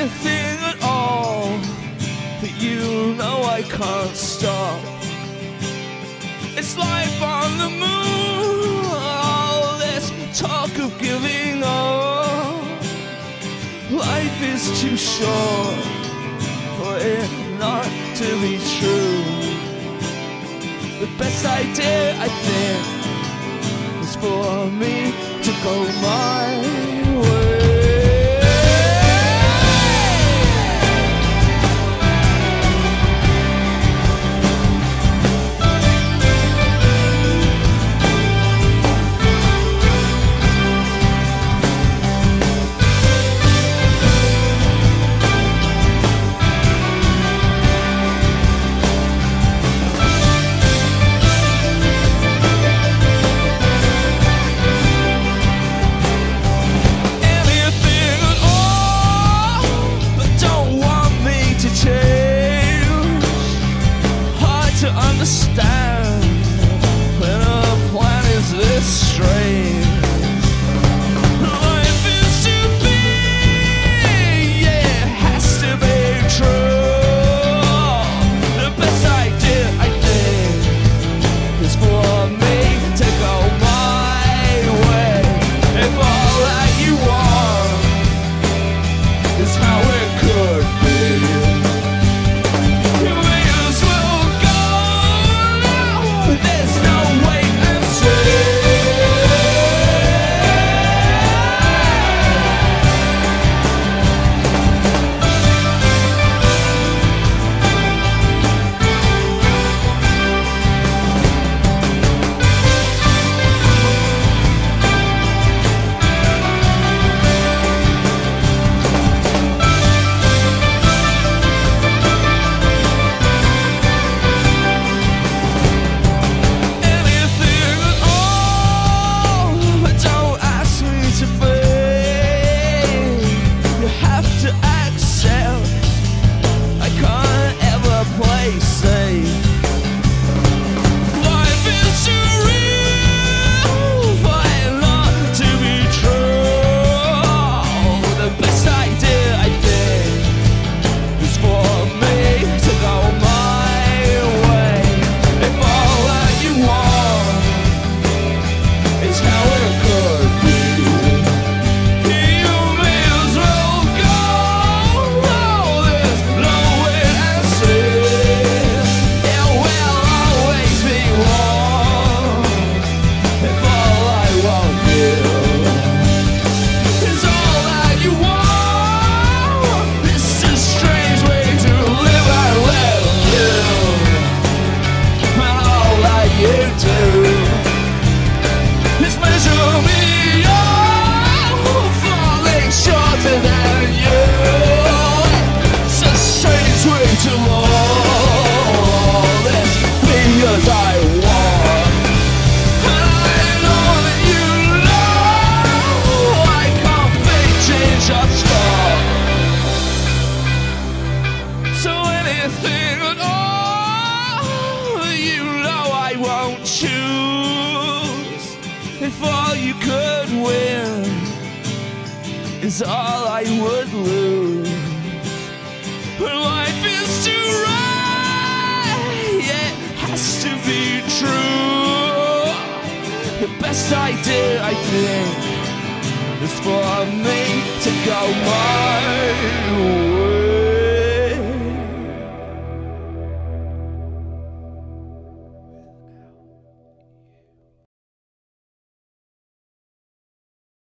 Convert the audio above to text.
anything at all, but you know I can't stop. It's life on the moon, all this talk of giving up. Life is too short for it not to be true. The best idea, I think, is for me to go my way. Understand when a plan is this strange. Life is to be, yeah, it has to be true. The best idea, I think, is for me to go my way. If all that you want is how it could be, there's no wait and see. If all you could win is all I would lose, life is too right, it has to be true. The best idea, I think, is for me to go my